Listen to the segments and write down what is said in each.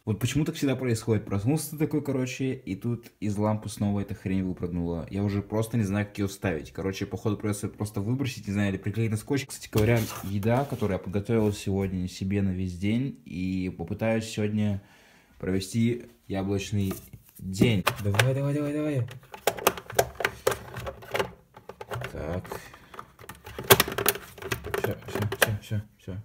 Вот почему так всегда происходит? Проснулся ты такой, короче, и тут из лампы снова эта хрень выпрыгнула. Я уже просто не знаю, как ее вставить. Короче, походу придется просто выбросить, не знаю, или приклеить на скотч. Кстати говоря, еда, которую я подготовил сегодня себе на весь день, и попытаюсь сегодня провести яблочный день. Давай, давай, давай, давай. Так. Все.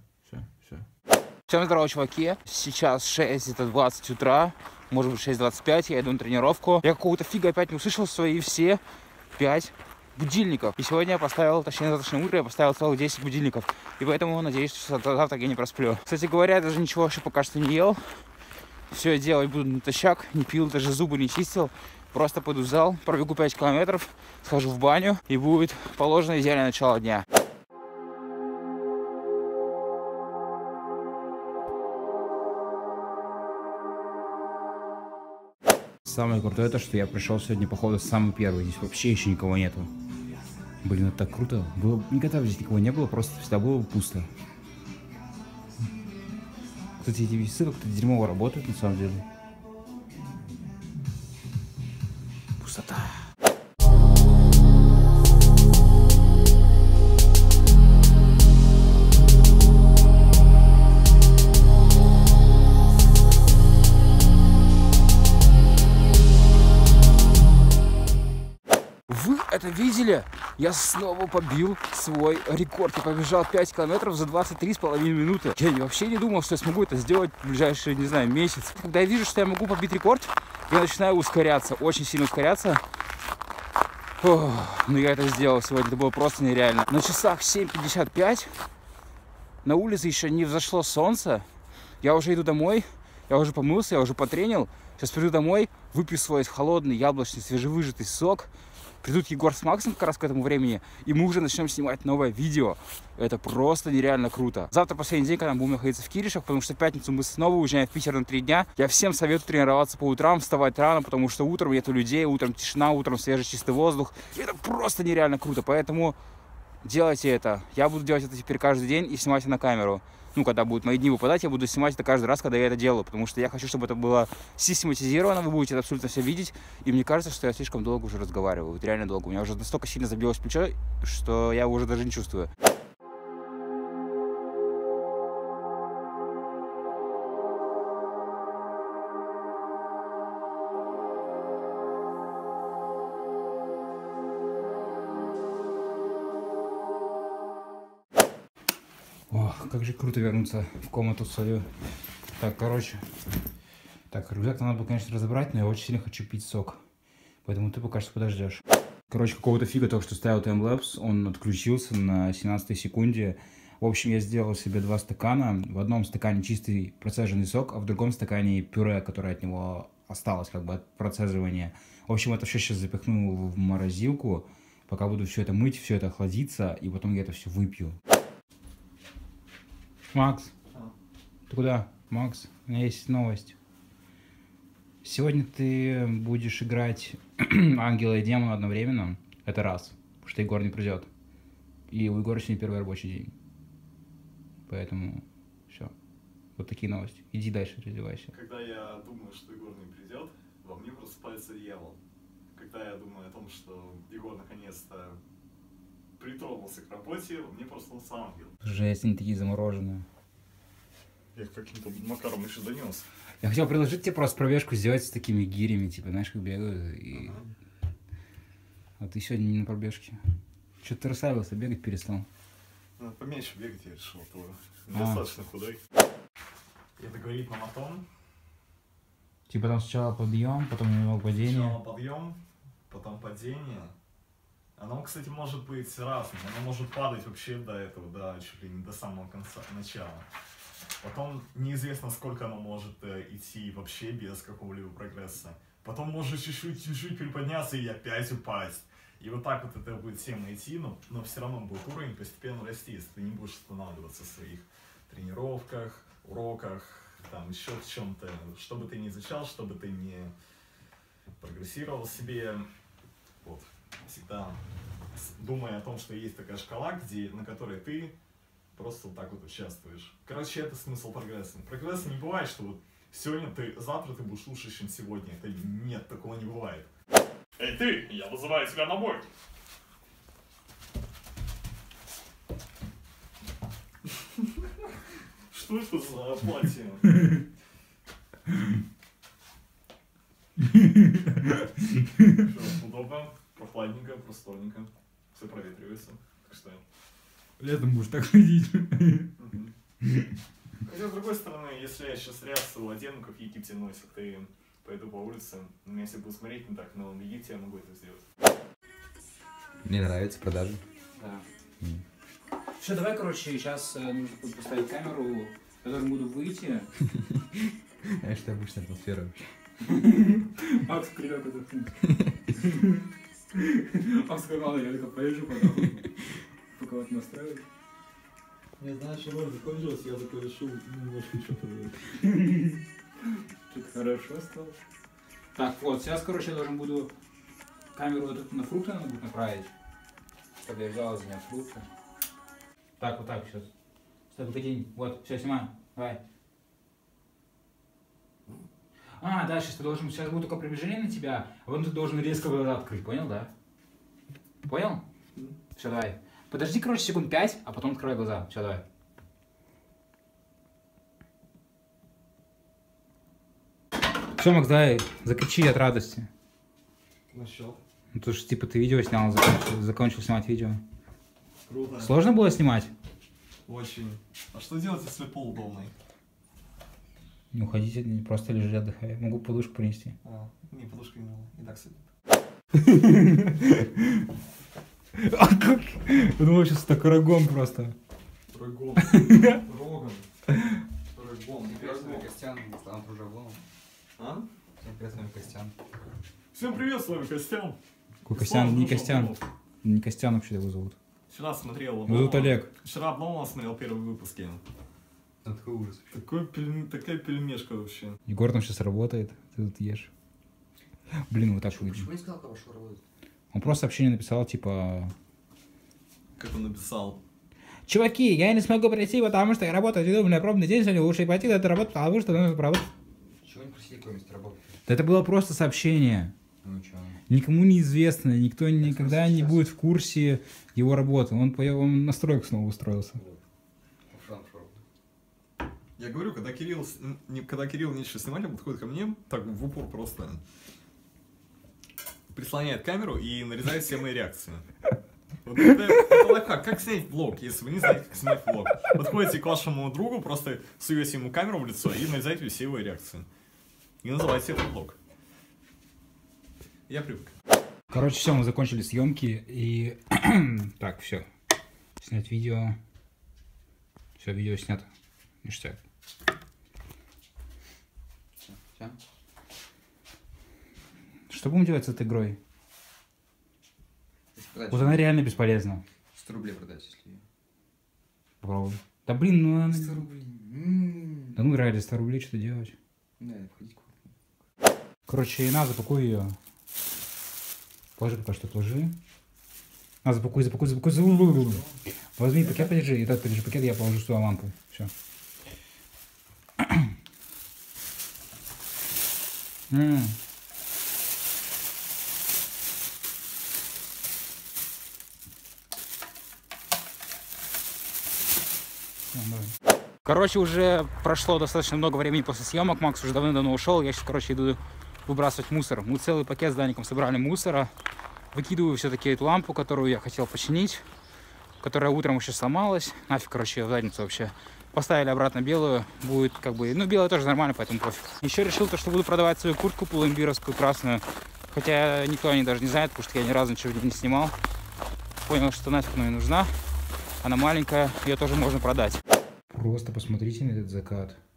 Всем здорово, чуваки. Сейчас 6:20 утра, может быть 6:25, я иду на тренировку. Я какого-то фига опять не услышал свои все 5 будильников. И сегодня я поставил, точнее на завтрашнее утро я поставил целых 10 будильников. И поэтому надеюсь, что завтра я не просплю. Кстати говоря, я даже ничего вообще пока что не ел. Все я делать буду натощак, не пил, даже зубы не чистил. Просто пойду в зал, пробегу 5 километров, схожу в баню, и будет положено идеальное начало дня. Самое крутое то, что я пришел сегодня, походу, самый первый. Здесь вообще еще никого нету. Блин, это так круто. Никогда здесь никого не было, просто всегда было пусто. Кстати, эти весы как-то дерьмово работают, на самом деле. Пустота. Вы это видели? Я снова побил свой рекорд. Я побежал 5 километров за 23,5 минуты. Я вообще не думал, что я смогу это сделать в ближайший, не знаю, месяц. Когда я вижу, что я могу побить рекорд, я начинаю ускоряться, очень сильно ускоряться. Ох, но я это сделал сегодня, это было просто нереально. На часах 7:55, на улице еще не взошло солнце. Я уже иду домой, я уже помылся, я уже потренил. Сейчас приду домой, выпью свой холодный яблочный свежевыжатый сок. Придут Егор с Максом как раз к этому времени, и мы уже начнем снимать новое видео. Это просто нереально круто. Завтра последний день, когда мы будем находиться в Киришах, потому что в пятницу мы снова уезжаем в Питер на 3 дня. Я всем советую тренироваться по утрам, вставать рано, потому что утром нету людей, утром тишина, утром свежий чистый воздух. И это просто нереально круто, поэтому делайте это. Я буду делать это теперь каждый день и снимать на камеру. Ну, когда будут мои дни выпадать, я буду снимать это каждый раз, когда я это делаю, потому что я хочу, чтобы это было систематизировано, вы будете это абсолютно все видеть, и мне кажется, что я слишком долго уже разговариваю, вот реально долго. У меня уже настолько сильно забилось плечо, что я уже даже не чувствую. Ох, как же круто вернуться в комнату свою. Так, короче. Так, рюкзак надо было, конечно, разобрать, но я очень сильно хочу пить сок. Поэтому ты пока что подождешь. Короче, какого-то фига только что ставил таймлэпс. Он отключился на 17 секунде. В общем, я сделал себе 2 стакана. В одном стакане чистый процеженный сок, а в другом стакане пюре, которое от него осталось, как бы от процеживания. В общем, это все сейчас запихну в морозилку. Пока буду все это мыть, все это охладится, и потом я это все выпью. Макс, ты куда? Макс, у меня есть новость. Сегодня ты будешь играть ангела и демона одновременно. Это раз, потому что Егор не придет. И у Егора сегодня первый рабочий день. Поэтому все. Вот такие новости. Иди дальше, развивайся. Когда я думаю, что Егор не придет, во мне просыпается дьявол. Когда я думаю о том, что Егор наконец-то притронулся к работе, во мне проснулся ангел. Жесть, они такие замороженные. Я каким-то макаром еще донес. Я хотел предложить тебе просто пробежку сделать с такими гирями, типа, знаешь, как бегают. И... А ты сегодня не на пробежке. Что-то ты расслабился, бегать перестал. Надо поменьше бегать, я решил, то достаточно худой. И это говорит нам о том... Типа там сначала подъем, потом немного падение. Сначала подъем, потом падение. Оно, кстати, может быть разным. Оно может падать вообще до этого, да, чуть ли не до самого конца, начала. Потом неизвестно, сколько оно может идти вообще без какого-либо прогресса. Потом может чуть-чуть приподняться и опять упасть. И вот так вот это будет тема идти, но все равно будет уровень постепенно расти, если ты не будешь останавливаться в своих тренировках, уроках, там еще в чем-то. Что бы ты ни изучал, что бы ты ни прогрессировал себе, вот, всегда думая о том, что есть такая шкала, на которой ты просто вот так вот участвуешь. Короче, это смысл прогресса. Прогресса не бывает, что вот Завтра ты будешь лучше, чем сегодня. Это нет, такого не бывает. Эй ты, я вызываю тебя на бой. Что это за платье? Удобно, прохладненько, просторненько. Все проветривается. Так что... Летом будешь так ходить. Хотя, с другой стороны, если я сейчас рясу одену, как в Египте носят, и пойду по улице, на меня все будут смотреть не так, но в Египте я могу это сделать. Мне нравится продажи. Да. Все, давай, короче, сейчас нужно будет поставить камеру, я должен буду выйти. А что обычная атмосфера вообще? Макс придет отдохнуть. Макс сказал, я только полежу, пока вот настроить. Не знаю, что может закончилось, я такой решил немножко что-то... Что-то хорошо стало. Так, вот, сейчас, короче, я должен буду камеру вот эту на фрукты надо будет направить. Чтобы я взял за меня фрукты. Так, вот так сейчас. Стой, погоди. Вот, все, снимаем. Давай. А, да, сейчас ты должен, сейчас будет только приближение на тебя, а потом ты должен резко глаза открыть, понял, да? Понял? Все, давай. Подожди, короче, секунд 5, а потом открывай глаза. Все, давай. Все, Макс, давай, закричи от радости. Насчет. Ну, то что, типа, ты видео снял, закончил снимать видео. Круто. Сложно было снимать? Очень. А что делать, если пол удобный? Не уходите, просто лежи, отдыхай. Могу подушку принести. А, не, подушка не надо. И так сидит. А как? Я думал, сейчас так рогом просто. Рогом. Рогом. Рогом. Костян, там уже облом. А? Всем привет, с вами Костян. Всем привет, с вами Костян. Какой Костян? Не Костян. Не Костян вообще его зовут. Вчера смотрел... Его зовут Олег. Вчера Обломова смотрел первый выпуск. Ну, такой ужас вообще. Такая пельмешка вообще. Егор там сейчас работает, ты тут ешь. Блин, вот так выйдем. Почему не сказал, кого что работает? Он просто сообщение написал, типа... Как он написал? Чуваки, я не смогу прийти, потому что я работаю, иду на пробный день, сегодня лучше пойти на эту работу, потому что нужно поработать. Чего не просили какое место работы? Да это было просто сообщение. Ну чё? Никому не известно, никто никогда не будет в курсе его работы. Он на стройку снова устроился. Я говорю, когда Кирилл нечего снимать, он подходит ко мне, так в упор просто прислоняет камеру и нарезает все мои реакции. Вот это лайфхак. Как снять влог, если вы не знаете, как снять влог? Подходите к вашему другу, просто суете ему камеру в лицо и нарезаете все его реакции. И называйте это влог. Я привык. Короче, все, мы закончили съемки и... Так, все. Снять видео. Все, видео снято. Ништяк. Всё? Что будем делать с этой игрой? Если продать, Вот она реально бесполезна. 100 рублей продать, если ее. Попробуй. Да блин, ну она... 100 рублей. Да ну ради 100 рублей что делать? Да, входить куда-то. Короче, на, запакуй ее. Положи пока что, положи. На, запакуй. Возьми пакет, подержи. И подержи пакет, я положу сюда лампу. Все. Короче, уже прошло достаточно много времени после съемок. Макс уже давно ушел. Я сейчас, короче, иду выбрасывать мусор. Мы целый пакет с Даником собрали мусора. Выкидываю все-таки эту лампу, которую я хотел починить, которая утром еще сломалась. Нафиг, короче, в задницу вообще. Поставили обратно белую. Будет как бы... Ну, белая тоже нормально, поэтому пофиг. Еще решил то, что буду продавать свою куртку пломбировскую красную. Хотя никто о ней даже не знает, потому что я ни разу ничего не снимал. Понял, что нафиг она не нужна. Она маленькая, ее тоже можно продать. Просто посмотрите на этот закат.